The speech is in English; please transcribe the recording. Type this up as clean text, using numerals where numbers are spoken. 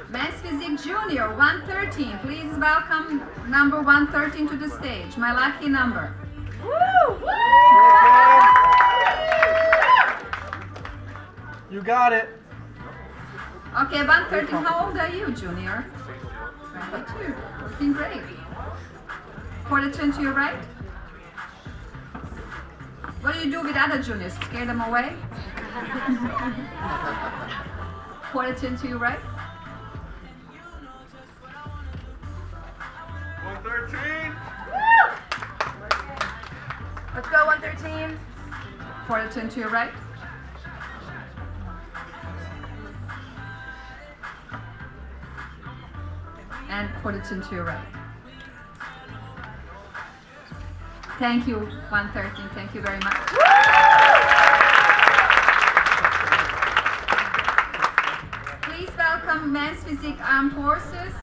Men's Physique Junior, 113. Please welcome number 113 to the stage. My lucky number. Woo! Woo! You got it. Okay, 113. How old are you, Junior? 22. Looking great. Quarter turn to your right. What do you do with other juniors? Scare them away? Quarter turn to your right. 113. Let's go, 113. Quarter turn to your right. And quarter turn to your right. Thank you, 113. Thank you very much. Please welcome Men's Physique Armed Forces.